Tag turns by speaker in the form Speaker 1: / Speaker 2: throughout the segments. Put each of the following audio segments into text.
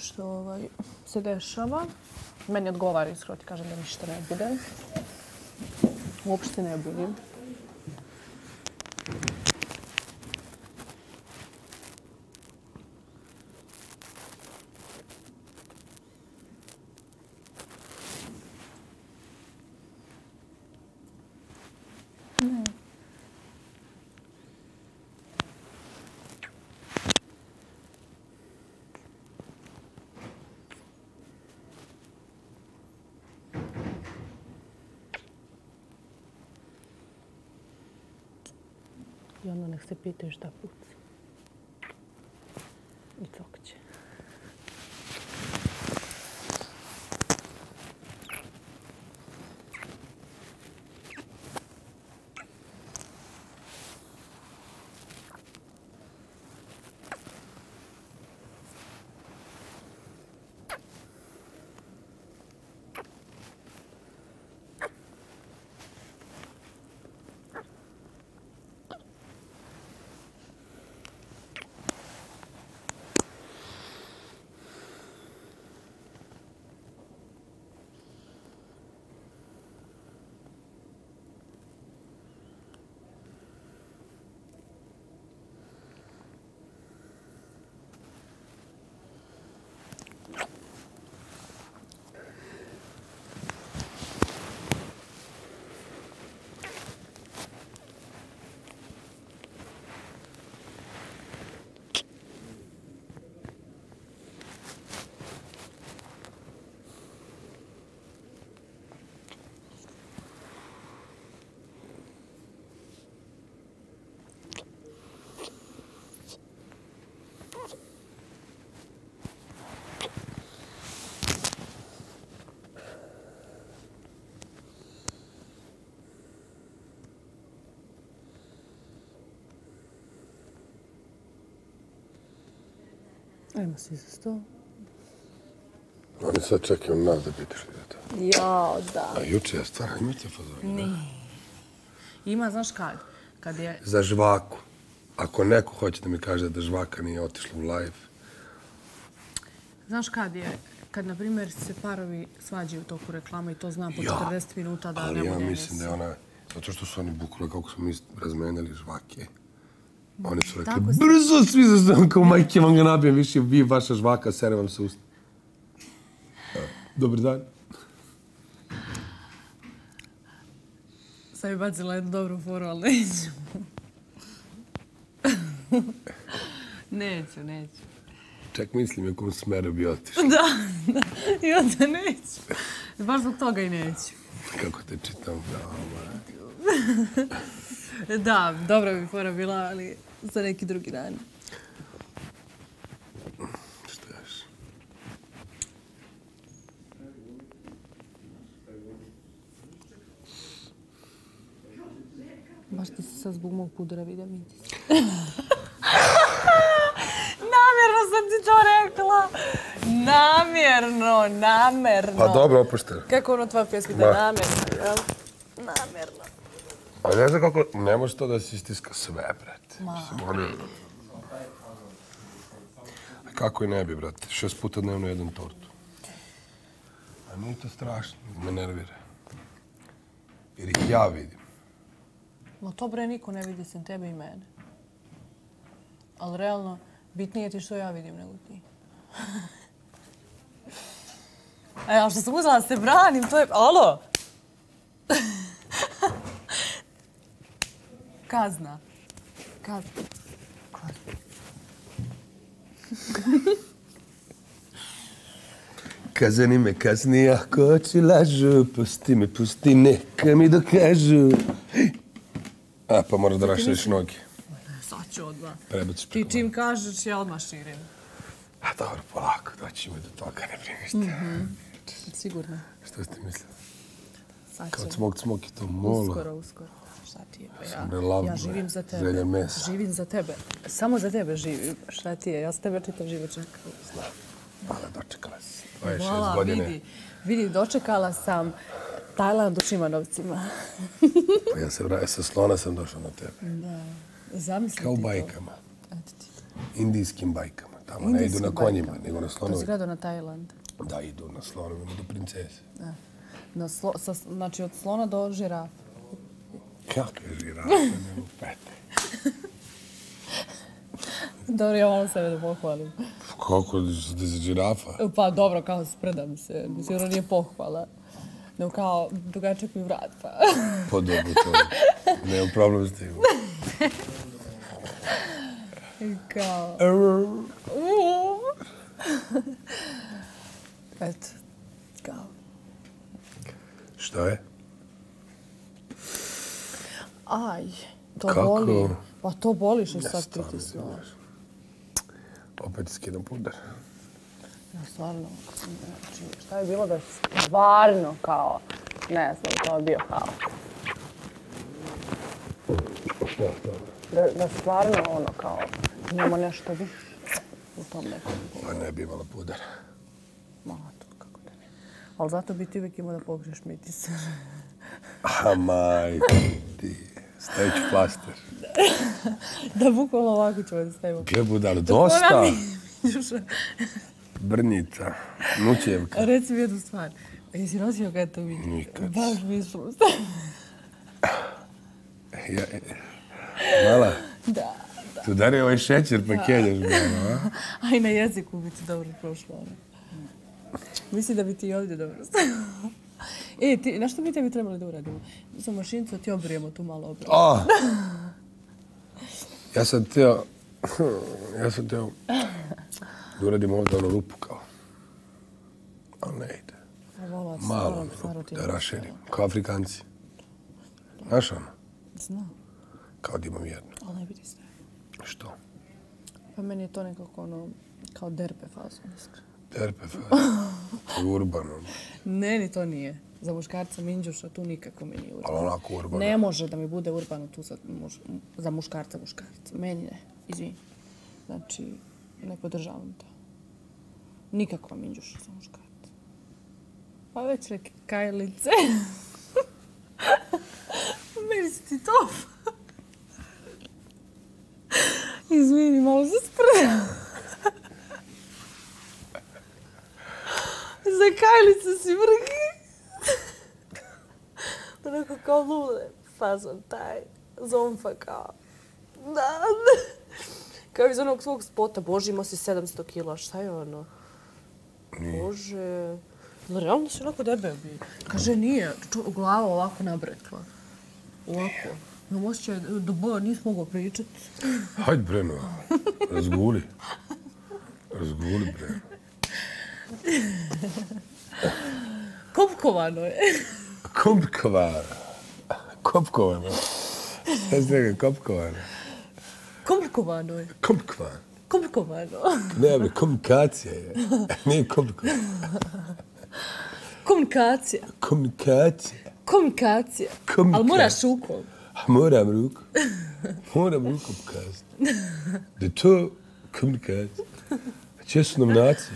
Speaker 1: što se dešava. Meni odgovara, iskreno ti kažem da ništa ne bude. Uopšte ne budim. I onda nek se pitaju šta puca. I cokće. Ajmo svi za sto.
Speaker 2: Oni sad čekaju nas da pitaš li da to.
Speaker 1: Jao, da.
Speaker 2: A juče je stvarno, imate fazon?
Speaker 1: Ne. Ima, znaš kad? Kad je...
Speaker 2: Za žvaku. Ako neko hoće da mi kaže da žvaka nije otišla u live.
Speaker 1: Znaš kad je? Kad, na primjer, se parovi svađaju u toku reklama i to znam po 40 minuta da ne bude.
Speaker 2: Ali ja mislim da je ona... Zato što su oni bukvalno, kako smo mi razmenjali žvake. Oni su rekli, brzo svi za znam, kao majke vam ga nabijem, više vi vaša žvaka, sere vam se usta. Dobar dan.
Speaker 1: Sad mi bacila jednu dobru foru, ali neću. Neću.
Speaker 2: Čak mislim u kom smeru bi otišao.
Speaker 1: Da. I onda neću. Baš zbog toga i neću.
Speaker 2: Kako te čitam,
Speaker 1: Da, dobra bi fora bila, ali za neki drugi dan.
Speaker 2: Što još?
Speaker 1: Baš ti se sad zbog mog pudora vidio mitis. Namjerno sam ti to rekla. Namjerno.
Speaker 2: Pa dobro, opušte.
Speaker 1: Kako ono tvoja pjesma da namjerno, jel? Namjerno.
Speaker 2: A ne znam kako... Ne može to da se istiska sve, brate. A kako i ne bi, brate? 6 puta dnevno jedem tortu. A nije to strašno, me nervira. Jer ih ja vidim.
Speaker 1: Ma to bre niko ne vidi sem tebe i mene. Ali realno, bitnije ti što ja vidim nego ti. A što sam uzela da se branim, to je... Alo! Kazna.
Speaker 2: Kazani me kazni, ako ti lažu, pusti, neka mi dokažu. A, pa moraš da raširiš noge.
Speaker 1: Sad ću odmah.
Speaker 2: Prebaciš
Speaker 1: Ti
Speaker 2: preko
Speaker 1: čim kažeš, ja odmah širim.
Speaker 2: A dobro, polako, doćemo do toga, ne primište.
Speaker 1: Sigurno.
Speaker 2: Što ste mislili?
Speaker 1: Sad
Speaker 2: Kao
Speaker 1: ćemo.
Speaker 2: cmok i to mola.
Speaker 1: Uskoro. Šta ti je? Pa
Speaker 2: Sam relav,
Speaker 1: ja živim za tebe.
Speaker 2: želja mesa.
Speaker 1: Živim za tebe. Samo za tebe živim. Šta ti je? Ja sam tebe čitav život čekala.
Speaker 2: Znam, ali dočekala si. 26
Speaker 1: Hvala,
Speaker 2: godine.
Speaker 1: vidi, dočekala sam Tajland u Šimanovcima.
Speaker 2: Pa ja se vratio, sa slona sam došao na tebe.
Speaker 1: Da, zamisli
Speaker 2: Kao u
Speaker 1: ti to.
Speaker 2: bajkama.
Speaker 1: Eto ti.
Speaker 2: Indijskim bajkama. Tamo ne idu na konjima, nego na
Speaker 1: To si
Speaker 2: slonovima.
Speaker 1: gledao na Tajland.
Speaker 2: Da, idu na slonovima do princese.
Speaker 1: Znači od slona do žirafa.
Speaker 2: Kakve žirafe, ne lupete.
Speaker 1: Dobro, ja malo sebe da pohvalim.
Speaker 2: Kako da se žirafa?
Speaker 1: Pa dobro, kao spredam se. Sigurno nije pohvala. No kao, dugačak mi vrat, pa.
Speaker 2: Pa dobro, to nema problem s tim.
Speaker 1: I kao... Eto, kao...
Speaker 2: Šta je?
Speaker 1: Aj, to
Speaker 2: Kako?
Speaker 1: boli. Pa to boli što sad pritisnuo.
Speaker 2: Opet skidam puder.
Speaker 1: Ja stvarno, znači, šta je bilo da stvarno kao, ne znam, to je bio kao. Da stvarno ono kao, imamo nešto više u tom nekom.
Speaker 2: Pa ne bi imala puder.
Speaker 1: Ma, to kako da ne. Ali zato bi ti uvijek imao da pokriješ mitis.
Speaker 2: A majko ti, stavit ću plaster.
Speaker 1: Da bukvalno ovako ćemo da stavimo.
Speaker 2: Gle budalo, dosta.
Speaker 1: Miđuša,
Speaker 2: Brnjica, Nućevka.
Speaker 1: reci mi jednu stvar. Jesi nosio kada to vidio?
Speaker 2: Nikad.
Speaker 1: Baš mislim.
Speaker 2: Mala,
Speaker 1: Da.
Speaker 2: tu dari ovaj šećer pa kenjaš ga, a?
Speaker 1: Aj, na jeziku bi ti dobro prošlo. Ono. Mislim da bi ti i ovdje dobro stavio. Na što bi tebi trebali da uradimo? Za mašinicu ti obrijemo tu malo obrijemo.
Speaker 2: Oh. Ja sam teo da uradim ovdje onu rupu kao. Ali ne ide. Malo rupu da raširim. Kao Afrikanci. Znaš ono?
Speaker 1: Znam,
Speaker 2: Kao da imam jednu.
Speaker 1: ali ne bi ti stavio.
Speaker 2: Što?
Speaker 1: Pa meni je to nekako ono, kao derpe fazon.
Speaker 2: Terpe, to je urbano.
Speaker 1: Ne, ni to nije. Za muškarca minđuša tu nikako mi nije urbano.
Speaker 2: Ali onako urbano.
Speaker 1: Ne može da mi bude urbano tu za muškarca. Meni ne, izvini. Znači, ne podržavam to. Nikako minđuša za muškarca. Pa već neke kajlice. Meni si ti to. Izvini, malo se spredam. Za kajlice si vrgi. Onako kao lule fazon taj. Zomfa kao. Da. Kao iz onog svog spota. Bože, imao si 700 kila. Šta je ono? Bože. Realno si onako debel bi. Kaže, nije. Glava ovako nabrekla. Ovako. Imam osjećaj da boja nisi mogao pričati.
Speaker 2: Hajde bre, no. Razguli. Razguli bre.
Speaker 1: Kopkovano je.
Speaker 2: Kopkovano. Šta si rekao, kopkovano?
Speaker 1: Komplikovano je. Komplikovano.
Speaker 2: Ne bre, komunikacija je. Nije komplikovano.
Speaker 1: Komunikacija.
Speaker 2: Komunikacija.
Speaker 1: Ali moraš rukom.
Speaker 2: Moram rukom pokazati. Da je to komunikacija. A čije su nominacije?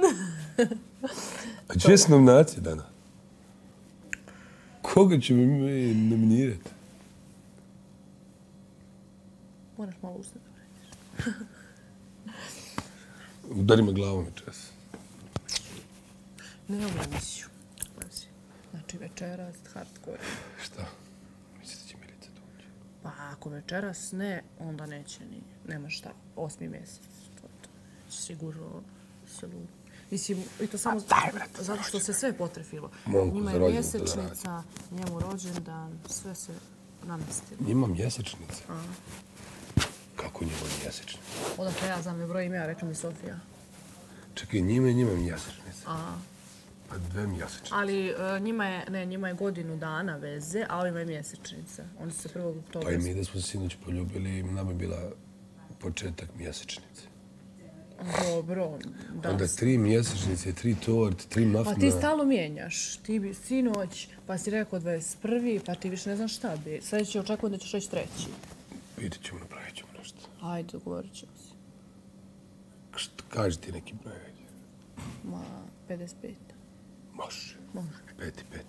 Speaker 2: A čije su nominacije, Dana? Koga će mi nominirati?
Speaker 1: Moraš malo ustati.
Speaker 2: Udari me glavom i čas.
Speaker 1: Ne znam emisiju. Znači večeras, hardcore.
Speaker 2: Šta? Mislite da će Milica doći?
Speaker 1: Pa ako večeras ne, onda neće ni. Nema šta. 8. mjesec. To. Sigurno se lupi. Mislim, i to samo zato što se sve potrefilo. Njima je mjesečnica, njemu rođendan, sve se namestilo.
Speaker 2: Njima mjesečnica? Kako njima mjesečnica?
Speaker 1: Odakle ja znam je broj ime, rekla mi Sofija.
Speaker 2: Čekaj, njima mjesečnica. Pa 2 mjesečnice.
Speaker 1: Ali njima je godinu dana veze, a ovima je mjesečnica. Oni su se 1. oktobra...
Speaker 2: Pa i mi da smo se sinoć poljubili, nama je bila početak mjesečnice.
Speaker 1: Dobro, da.
Speaker 2: Onda 3 mjesečnice, 3 torte, 3 mafina.
Speaker 1: Pa ti stalno mijenjaš. Ti bi sinoć, pa si rekao 21. pa ti više ne znaš šta bi. Sad će očekujem da ćeš reći 3.
Speaker 2: Vidjet ćemo, napravit ćemo nešto.
Speaker 1: Ajde, dogovorit ćemo se.
Speaker 2: Kaži ti neki broj.
Speaker 1: Ma, 55.
Speaker 2: Može. 5 i 5.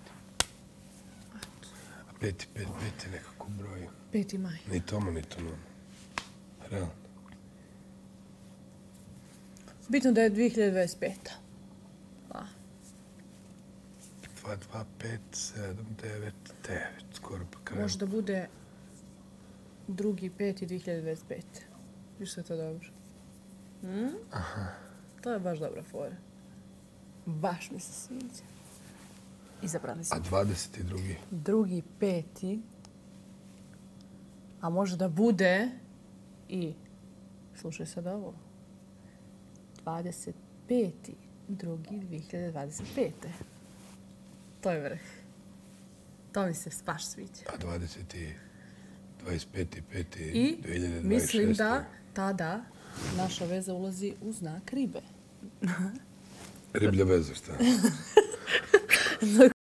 Speaker 2: A 5 i 5 je nekako broj.
Speaker 1: 5. maj.
Speaker 2: Ni tomo, ni to nomo. Realno.
Speaker 1: Bitno da je 2025.
Speaker 2: 2, 2, 5, 7, 9, 9, skoro pa kraju.
Speaker 1: Može da bude 2.5.2025. Viš što je to dobro?
Speaker 2: Aha.
Speaker 1: To je baš dobra fora. Baš mi se sviđa. Izabrali smo.
Speaker 2: A 22.
Speaker 1: 2.5. A može da bude i, slušaj sad ovo, 25.2.2025. To je vrh. To mi se baš sviđa.
Speaker 2: A 25.5.2026.
Speaker 1: I mislim da tada naša veza ulazi u znak ribe.
Speaker 2: Riblja veza, šta?